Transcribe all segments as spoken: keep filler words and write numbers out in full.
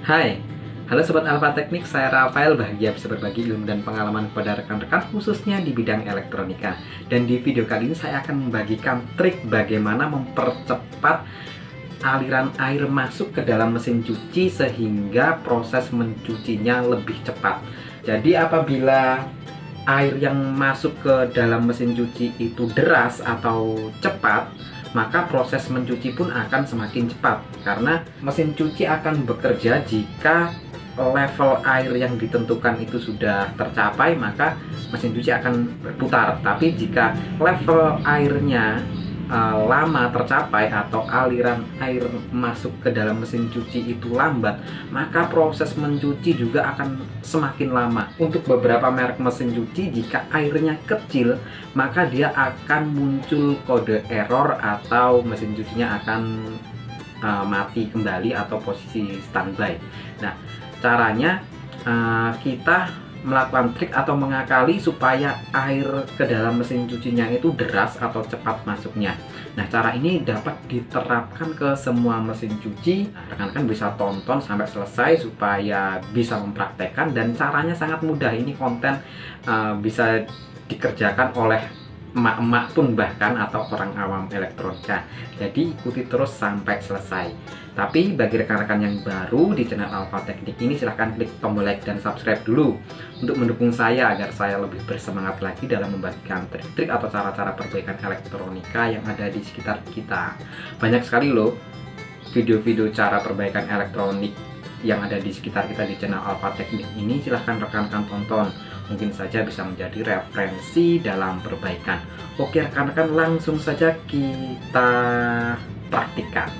Hai, halo Sobat Alfa Teknik, saya Rafael, bahagia bisa berbagi ilmu dan pengalaman kepada rekan-rekan khususnya di bidang elektronika. Dan di video kali ini saya akan membagikan trik bagaimana mempercepat aliran air masuk ke dalam mesin cuci sehingga proses mencucinya lebih cepat. Jadi apabila air yang masuk ke dalam mesin cuci itu deras atau cepat, maka proses mencuci pun akan semakin cepat, karena mesin cuci akan bekerja jika level air yang ditentukan itu sudah tercapai, maka mesin cuci akan berputar. Tapi jika level airnya uh, lama tercapai atau aliran air masuk ke dalam mesin cuci itu lambat, maka proses mencuci juga akan semakin lama. Untuk beberapa merek mesin cuci, jika airnya kecil, maka dia akan muncul kode error atau mesin cucinya akan uh, mati kembali atau posisi standby. Nah, caranya uh, kita melakukan trik atau mengakali supaya air ke dalam mesin cucinya itu deras atau cepat masuknya. Nah, cara ini dapat diterapkan ke semua mesin cuci. Rekan-rekan bisa tonton sampai selesai supaya bisa mempraktekkan, dan caranya sangat mudah. Ini konten uh, bisa dikerjakan oleh emak-emak pun bahkan, atau orang awam elektronika. Jadi ikuti terus sampai selesai. Tapi bagi rekan-rekan yang baru di channel Alfa Teknik ini, silahkan klik tombol like dan subscribe dulu untuk mendukung saya agar saya lebih bersemangat lagi dalam membagikan trik-trik atau cara-cara perbaikan elektronika yang ada di sekitar kita. Banyak sekali loh video-video cara perbaikan elektronik yang ada di sekitar kita di channel Alfa Teknik ini. Silahkan rekan-rekan tonton, mungkin saja bisa menjadi referensi dalam perbaikan. Oke rekan-rekan, langsung saja kita praktikkan.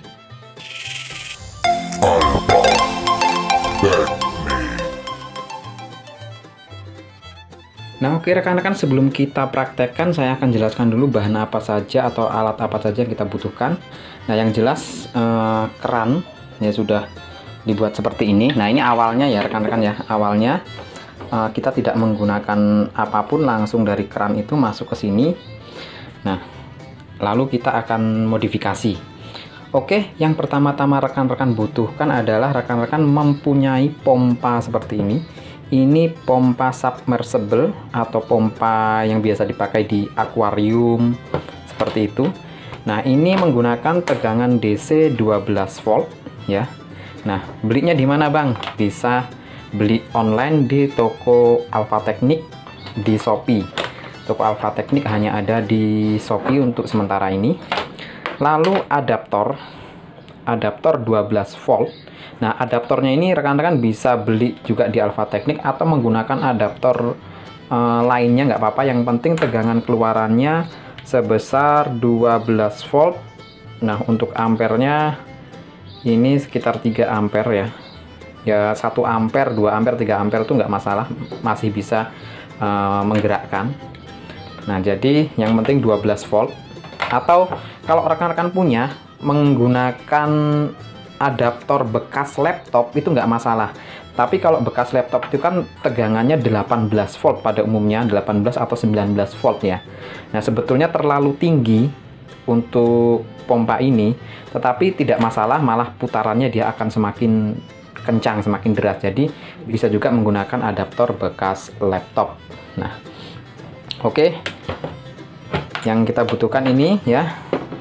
Nah, oke rekan-rekan, sebelum kita praktekkan saya akan jelaskan dulu bahan apa saja atau alat apa saja yang kita butuhkan. Nah, yang jelas eh, keran ya sudah dibuat seperti ini. Nah, ini awalnya ya rekan-rekan ya, awalnya eh, kita tidak menggunakan apapun, langsung dari keran itu masuk ke sini. Nah, lalu kita akan modifikasi. Oke, yang pertama-tama rekan-rekan butuhkan adalah rekan-rekan mempunyai pompa seperti ini. Ini pompa submersible atau pompa yang biasa dipakai di akuarium seperti itu. Nah, ini menggunakan tegangan D C dua belas volt ya. Nah, belinya di mana, Bang? Bisa beli online di toko Alfa Teknik di Shopee. Toko Alfa Teknik hanya ada di Shopee untuk sementara ini. Lalu adaptor, adaptor dua belas volt. Nah, adaptornya ini rekan-rekan bisa beli juga di Alfa Teknik atau menggunakan adaptor e, lainnya, nggak apa-apa. Yang penting tegangan keluarannya sebesar dua belas volt. Nah, untuk ampernya ini sekitar tiga ampere ya. Ya, satu ampere, dua ampere, tiga ampere itu nggak masalah, masih bisa e, menggerakkan. Nah, jadi yang penting dua belas volt. Atau kalau rekan-rekan punya menggunakan adaptor bekas laptop itu nggak masalah. Tapi kalau bekas laptop itu kan tegangannya delapan belas volt pada umumnya, delapan belas atau sembilan belas volt ya. Nah, sebetulnya terlalu tinggi untuk pompa ini, tetapi tidak masalah, malah putarannya dia akan semakin kencang, semakin deras. Jadi bisa juga menggunakan adaptor bekas laptop. Nah, oke. Yang kita butuhkan ini ya,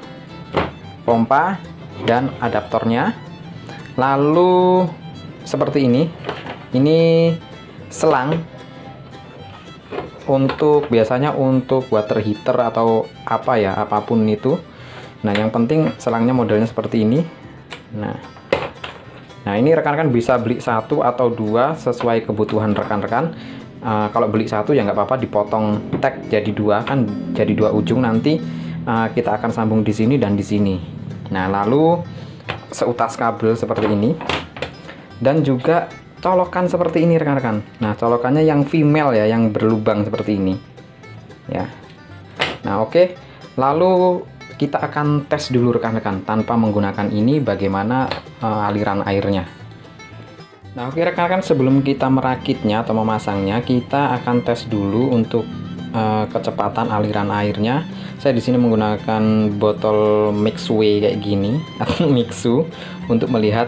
pompa dan adaptornya. Lalu seperti ini, ini selang untuk biasanya untuk water heater atau apa ya, apapun itu. Nah, yang penting selangnya modelnya seperti ini. Nah, nah ini rekan-rekan bisa beli satu atau dua sesuai kebutuhan rekan-rekan. Uh, kalau beli satu ya nggak apa-apa, dipotong tag jadi dua, kan jadi dua ujung. Nanti uh, kita akan sambung di sini dan di sini. Nah, lalu seutas kabel seperti ini, dan juga colokan seperti ini rekan-rekan. Nah, colokannya yang female ya, yang berlubang seperti ini ya. Nah, oke, lalu kita akan tes dulu rekan-rekan tanpa menggunakan ini bagaimana uh, aliran airnya. Nah, oke rekan-rekan, sebelum kita merakitnya atau memasangnya, kita akan tes dulu untuk uh, kecepatan aliran airnya. Saya di sini menggunakan botol Mixway kayak gini atau Mixu untuk melihat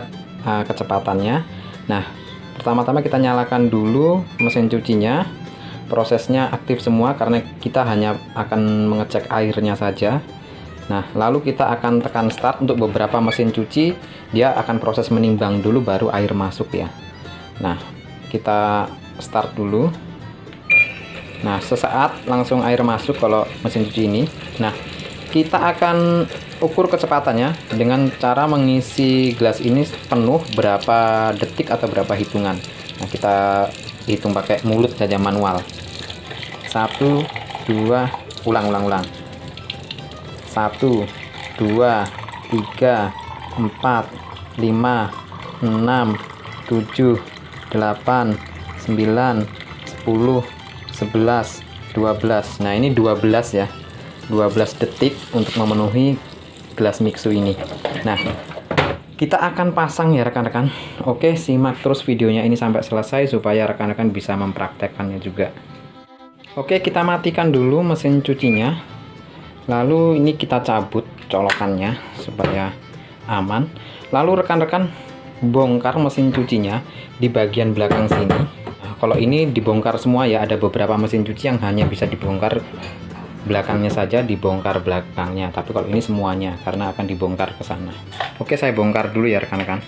uh, kecepatannya. Nah, pertama-tama kita nyalakan dulu mesin cucinya. Prosesnya aktif semua karena kita hanya akan mengecek airnya saja. Nah, lalu kita akan tekan start. Untuk beberapa mesin cuci dia akan proses menimbang dulu baru air masuk ya. Nah, kita start dulu. Nah, sesaat langsung air masuk kalau mesin cuci ini. Nah, kita akan ukur kecepatannya dengan cara mengisi gelas ini penuh berapa detik atau berapa hitungan. Nah, kita hitung pakai mulut saja manual. Satu, dua, ulang, ulang, ulang. Satu, dua, tiga, empat, lima, enam, tujuh, delapan, sembilan, sepuluh, sebelas, dua belas. Nah, ini dua belas ya. dua belas detik untuk memenuhi gelas mixu ini. Nah, kita akan pasang ya rekan-rekan. Oke, simak terus videonya ini sampai selesai supaya rekan-rekan bisa mempraktekkannya juga. Oke, kita matikan dulu mesin cucinya. Lalu ini kita cabut colokannya supaya aman. Lalu rekan-rekan bongkar mesin cucinya di bagian belakang sini. Nah, kalau ini dibongkar semua ya, ada beberapa mesin cuci yang hanya bisa dibongkar belakangnya saja, dibongkar belakangnya, tapi kalau ini semuanya karena akan dibongkar ke sana. Oke, saya bongkar dulu ya rekan-rekan.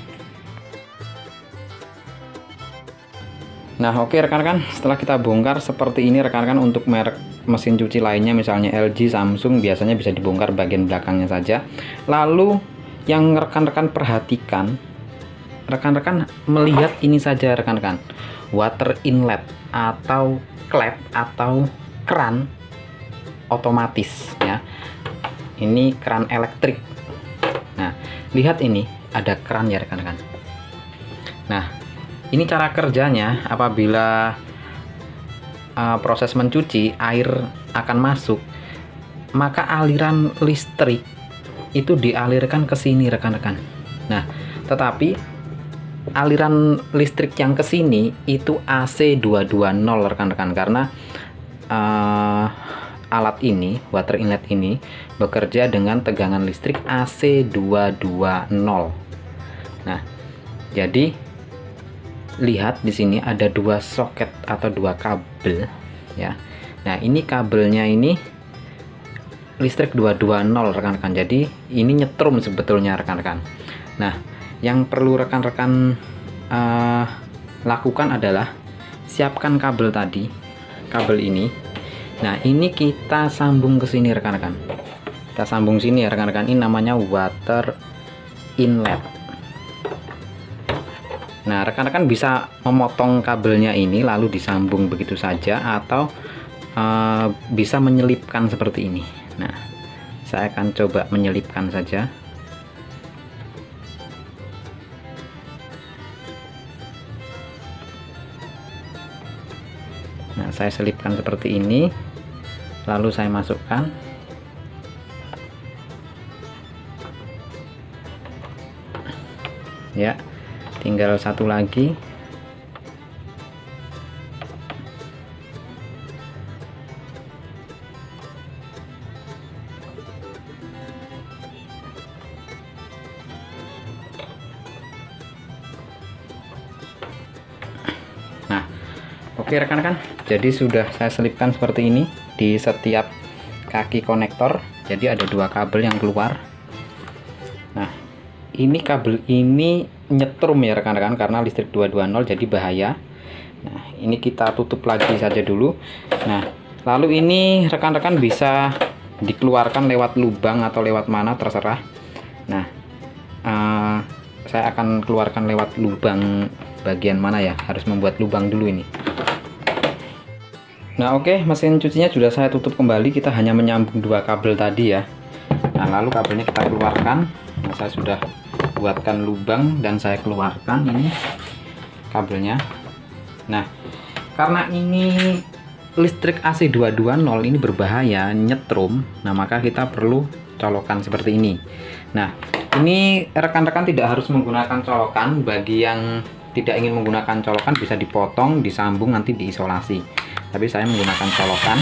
Nah, oke rekan-rekan, setelah kita bongkar seperti ini rekan-rekan, untuk merek mesin cuci lainnya misalnya L G, Samsung, biasanya bisa dibongkar bagian belakangnya saja. Lalu yang rekan-rekan perhatikan, rekan-rekan melihat ini saja rekan-rekan, water inlet atau klep atau keran otomatis ya. Ini keran elektrik. Nah, lihat ini ada keran ya rekan-rekan. Nah, ini cara kerjanya. Apabila uh, proses mencuci air akan masuk, maka aliran listrik itu dialirkan ke sini rekan-rekan. Nah, tetapi aliran listrik yang ke sini itu A C dua dua nol rekan-rekan, karena uh, alat ini, water inlet ini bekerja dengan tegangan listrik A C dua dua nol. Nah, jadi lihat di sini ada dua soket atau dua kabel ya. Nah, ini kabelnya ini listrik dua dua nol rekan-rekan. Jadi ini nyetrum sebetulnya rekan-rekan. Nah, yang perlu rekan-rekan uh, lakukan adalah siapkan kabel tadi, kabel ini. Nah, ini kita sambung ke sini rekan-rekan. Kita sambung sini ya rekan-rekan. Ini namanya water inlet. Nah, rekan-rekan bisa memotong kabelnya ini lalu disambung begitu saja, atau uh, bisa menyelipkan seperti ini. Nah, saya akan coba menyelipkan saja. Nah, saya selipkan seperti ini, lalu saya masukkan. Ya, tinggal satu lagi. Nah, oke rekan-rekan, jadi sudah saya selipkan seperti ini di setiap kaki konektor. Jadi ada dua kabel yang keluar. Nah, ini kabel ini nyetrum ya rekan-rekan karena listrik dua dua nol, jadi bahaya. Nah, ini kita tutup lagi saja dulu. Nah, lalu ini rekan-rekan bisa dikeluarkan lewat lubang atau lewat mana terserah. Nah, uh, saya akan keluarkan lewat lubang bagian mana ya, harus membuat lubang dulu ini. Nah, oke, okay, mesin cucinya sudah saya tutup kembali. Kita hanya menyambung dua kabel tadi ya. Nah, lalu kabelnya kita keluarkan. Nah, saya sudah buatkan lubang dan saya keluarkan ini kabelnya. Nah, karena ini listrik A C dua dua nol ini berbahaya, nyetrum. Nah, maka kita perlu colokan seperti ini. Nah, ini rekan-rekan tidak harus menggunakan colokan. Bagi yang tidak ingin menggunakan colokan bisa dipotong, disambung, nanti diisolasi. Tapi saya menggunakan colokan.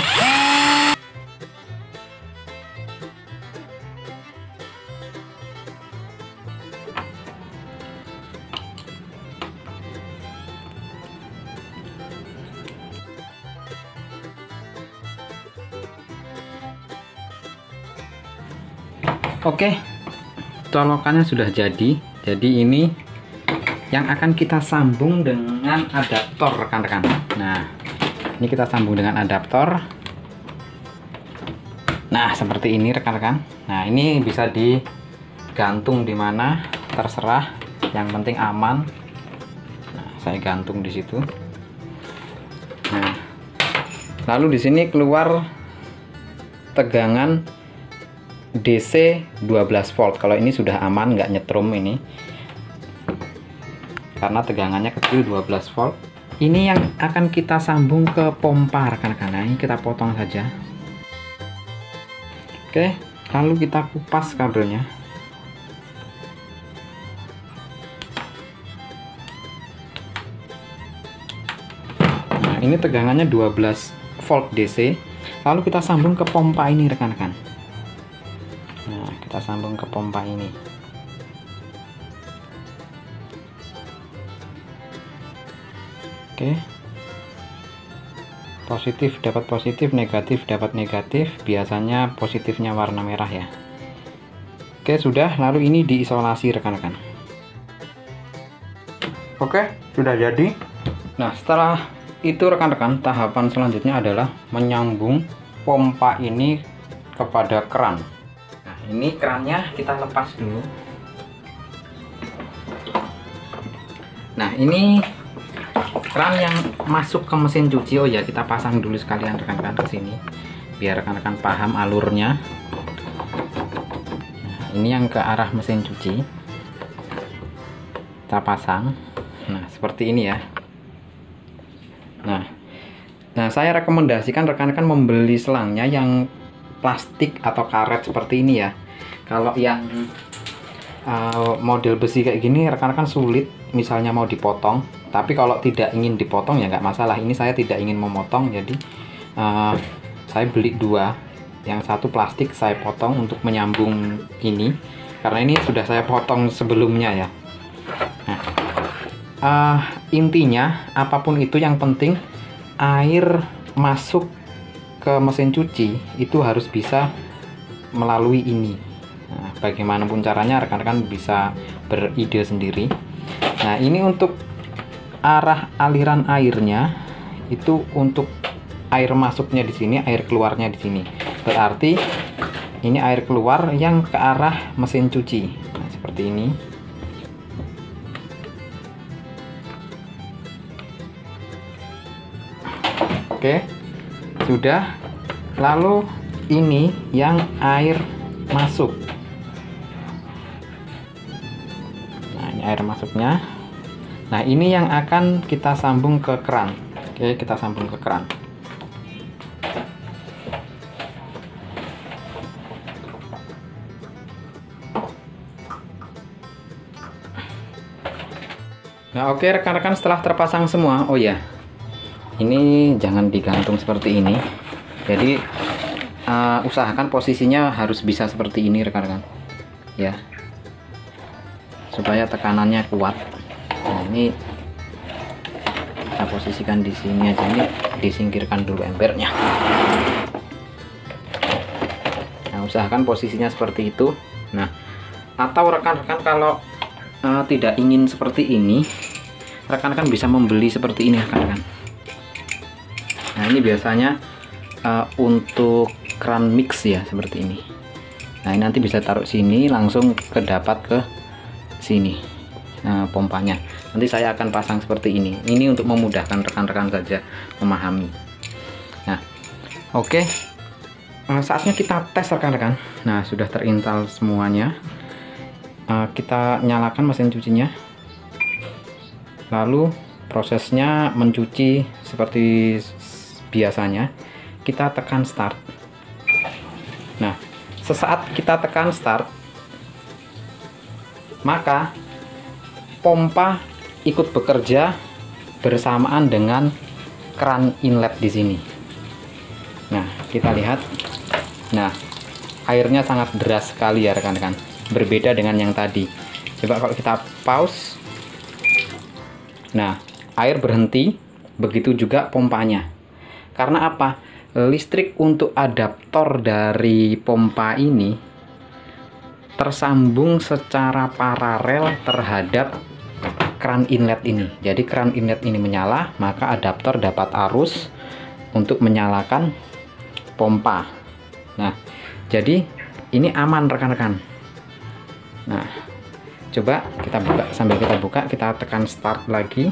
Oke, colokannya sudah jadi. Jadi ini yang akan kita sambung dengan adaptor, rekan-rekan. Nah, ini kita sambung dengan adaptor. Nah, seperti ini rekan-rekan. Nah, ini bisa digantung di mana terserah, yang penting aman. Nah, saya gantung di situ. Nah, lalu di sini keluar tegangan D C dua belas volt. Kalau ini sudah aman, nggak nyetrum ini, karena tegangannya kecil dua belas volt. Ini yang akan kita sambung ke pompa, rekan-rekan. Nah, ini kita potong saja. Oke, lalu kita kupas kabelnya. Nah, ini tegangannya dua belas volt D C. Lalu kita sambung ke pompa ini, rekan-rekan. Nah, kita sambung ke pompa ini. Oke. Positif dapat positif, negatif dapat negatif. Biasanya positifnya warna merah ya. Oke, sudah. Lalu ini diisolasi, rekan-rekan. Oke, sudah jadi. Nah, setelah itu rekan-rekan, tahapan selanjutnya adalah menyambung pompa ini kepada keran. Nah, ini kerannya kita lepas dulu. Nah, ini keran yang masuk ke mesin cuci. Oh ya, kita pasang dulu sekalian rekan-rekan ke sini biar rekan-rekan paham alurnya. Nah, ini yang ke arah mesin cuci. Kita pasang. Nah, seperti ini ya. Nah, nah saya rekomendasikan rekan-rekan membeli selangnya yang plastik atau karet seperti ini ya. Kalau yang uh, model besi kayak gini, rekan-rekan sulit misalnya mau dipotong. Tapi kalau tidak ingin dipotong ya nggak masalah. Ini saya tidak ingin memotong, jadi uh, saya beli dua. Yang satu plastik saya potong untuk menyambung ini, karena ini sudah saya potong sebelumnya ya. Nah, uh, intinya apapun itu yang penting air masuk ke mesin cuci itu harus bisa melalui ini. Nah, bagaimanapun caranya rekan-rekan bisa beride sendiri. Nah, ini untuk arah aliran airnya itu, untuk air masuknya di sini, air keluarnya di sini. Berarti ini air keluar yang ke arah mesin cuci. Nah, seperti ini. Oke, sudah. Lalu ini yang air masuk. Nah, ini air masuknya. Nah, ini yang akan kita sambung ke keran. Oke, kita sambung ke keran. Nah, oke rekan-rekan, setelah terpasang semua, oh ya, ini jangan digantung seperti ini. Jadi uh, usahakan posisinya harus bisa seperti ini rekan-rekan, ya, supaya tekanannya kuat. Nah, ini kita posisikan di sini aja, ini disingkirkan dulu embernya. Nah, usahakan posisinya seperti itu. Nah, atau rekan-rekan kalau uh, tidak ingin seperti ini, rekan-rekan bisa membeli seperti ini rekan-rekan. Nah, ini biasanya uh, untuk keran mix ya, seperti ini. Nah, ini nanti bisa taruh sini, langsung kedapat ke sini. Nah, pompanya nanti saya akan pasang seperti ini. Ini untuk memudahkan rekan-rekan saja memahami. Nah, oke, okay. Saatnya kita tes rekan-rekan. Nah, sudah terinstall semuanya. Uh, kita nyalakan mesin cucinya. Lalu prosesnya mencuci seperti biasanya. Kita tekan start. Nah, sesaat kita tekan start, maka pompa ikut bekerja bersamaan dengan keran inlet di sini. Nah, kita lihat. Nah, airnya sangat deras sekali ya rekan-rekan. Berbeda dengan yang tadi. Coba kalau kita pause. Nah, air berhenti. Begitu juga pompanya. Karena apa? Listrik untuk adaptor dari pompa ini tersambung secara paralel terhadap keran inlet ini. Jadi keran inlet ini menyala, maka adaptor dapat arus untuk menyalakan pompa. Nah, jadi ini aman rekan-rekan. Nah, coba kita buka, sambil kita buka kita tekan start lagi.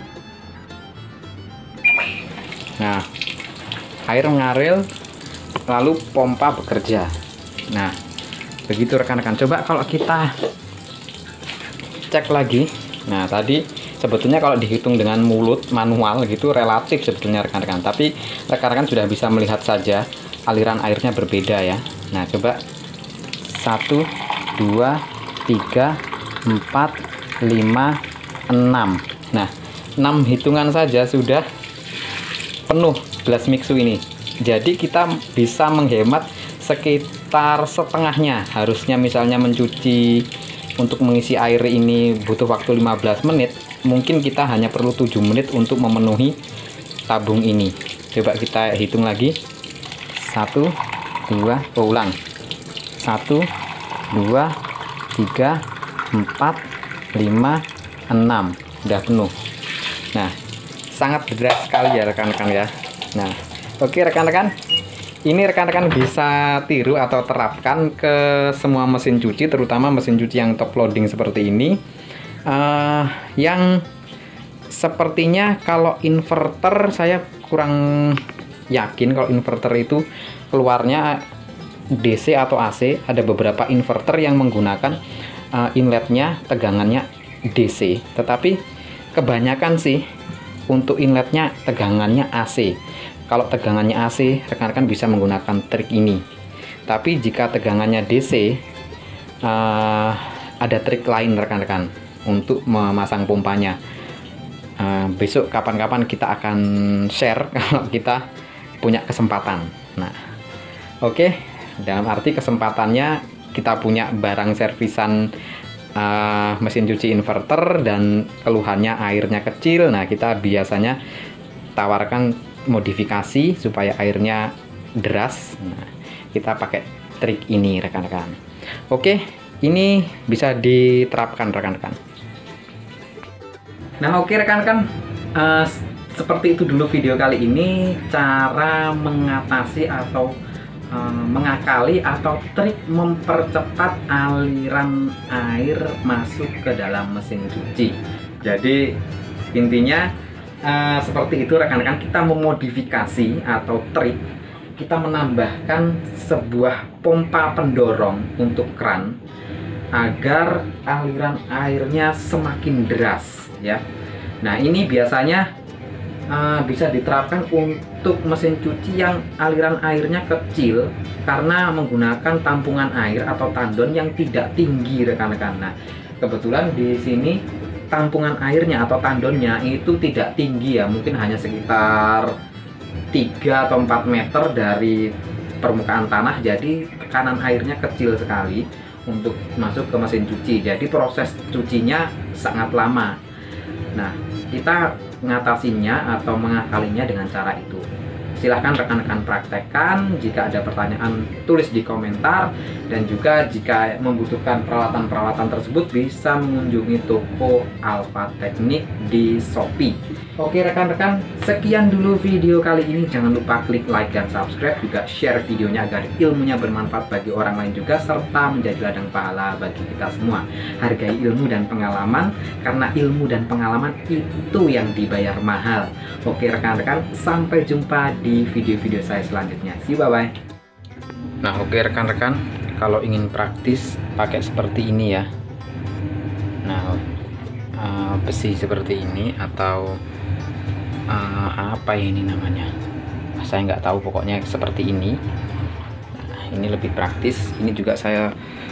Nah, air mengalir lalu pompa bekerja. Nah, begitu rekan-rekan. Coba kalau kita cek lagi. Nah, tadi sebetulnya kalau dihitung dengan mulut manual gitu relatif sebetulnya rekan-rekan, tapi rekan-rekan sudah bisa melihat saja aliran airnya berbeda ya. Nah, coba satu, dua, tiga, empat, lima, enam. Nah, enam hitungan saja sudah penuh gelas mixu ini. Jadi kita bisa menghemat sekitar setengahnya. Harusnya misalnya mencuci untuk mengisi air ini butuh waktu lima belas menit, mungkin kita hanya perlu tujuh menit untuk memenuhi tabung ini. Coba kita hitung lagi. Satu, dua, oh, ulang. Satu, dua, tiga, empat, lima, enam. Udah penuh. Nah, sangat deras sekali ya rekan-rekan ya. Nah, oke rekan-rekan. Ini rekan-rekan bisa tiru atau terapkan ke semua mesin cuci, terutama mesin cuci yang top loading seperti ini. Uh, yang sepertinya kalau inverter saya kurang yakin kalau inverter itu keluarnya D C atau A C. Ada beberapa inverter yang menggunakan uh, inletnya tegangannya D C, tetapi kebanyakan sih untuk inletnya tegangannya A C. Kalau tegangannya A C, rekan-rekan bisa menggunakan trik ini. Tapi jika tegangannya D C, uh, ada trik lain rekan-rekan untuk memasang pompanya. Uh, besok kapan-kapan kita akan share kalau kita punya kesempatan. Nah, oke, okay. Dalam arti kesempatannya kita punya barang servisan uh, mesin cuci inverter dan keluhannya airnya kecil. Nah, kita biasanya tawarkan modifikasi supaya airnya deras. Nah, kita pakai trik ini rekan-rekan. Oke, ini bisa diterapkan rekan-rekan. Nah, oke rekan-rekan, uh, seperti itu dulu video kali ini, cara mengatasi atau uh, mengakali atau trik mempercepat aliran air masuk ke dalam mesin cuci. Jadi intinya Uh, seperti itu rekan-rekan, kita memodifikasi atau trik, kita menambahkan sebuah pompa pendorong untuk keran agar aliran airnya semakin deras ya. Nah, ini biasanya uh, bisa diterapkan untuk mesin cuci yang aliran airnya kecil karena menggunakan tampungan air atau tandon yang tidak tinggi rekan-rekan. Nah, kebetulan di sini tampungan airnya atau tandonnya itu tidak tinggi ya, mungkin hanya sekitar tiga atau empat meter dari permukaan tanah, jadi tekanan airnya kecil sekali untuk masuk ke mesin cuci, jadi proses cucinya sangat lama. Nah, kita mengatasinya atau mengakalinya dengan cara itu. Silahkan rekan-rekan praktekkan. Jika ada pertanyaan, tulis di komentar. Dan juga jika membutuhkan peralatan-peralatan tersebut, bisa mengunjungi toko Alfa Teknik di Shopee. Oke rekan-rekan, sekian dulu video kali ini. Jangan lupa klik like dan subscribe, juga share videonya agar ilmunya bermanfaat bagi orang lain juga, serta menjadi ladang pahala bagi kita semua. Hargai ilmu dan pengalaman, karena ilmu dan pengalaman itu yang dibayar mahal. Oke rekan-rekan, sampai jumpa di video-video saya selanjutnya. See you, bye-bye. Nah, oke rekan-rekan, kalau ingin praktis pakai seperti ini ya. Nah, uh, besi seperti ini atau uh, apa ini namanya, saya nggak tahu, pokoknya seperti ini. Nah, ini lebih praktis. Ini juga saya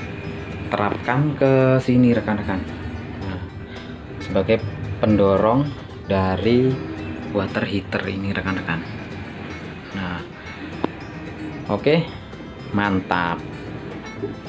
terapkan ke sini rekan-rekan. Nah, sebagai pendorong dari water heater ini rekan-rekan. Nah, oke, mantap.